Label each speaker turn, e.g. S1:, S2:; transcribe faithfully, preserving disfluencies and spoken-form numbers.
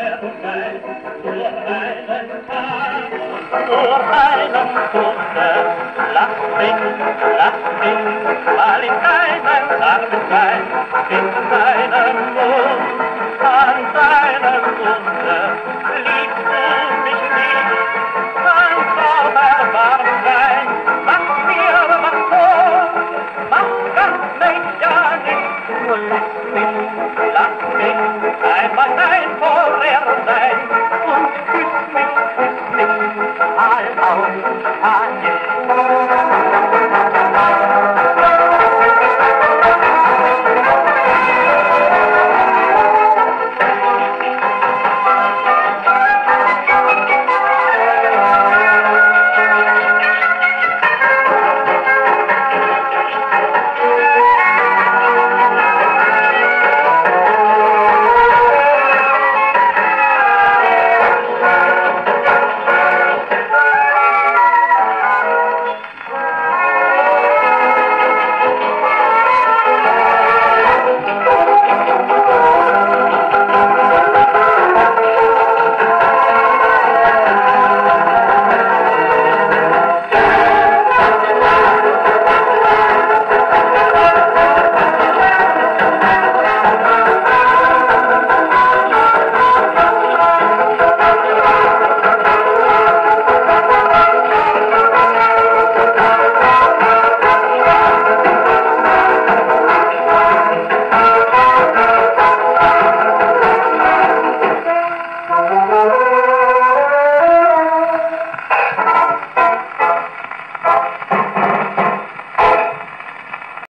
S1: sein, nur einen Tag, nur einen Stunde. Lass mich, lass mich mal in deinem Armen sein, in deinem Mund, an deinem Munde. Liebst du mich nicht, dann soll erbarm sein. Mach mir was vor, mach ganz mechanisch, nur lass mich, lass mich einmal dein Vorher sein und küss mich, küss mich, mal auf, mal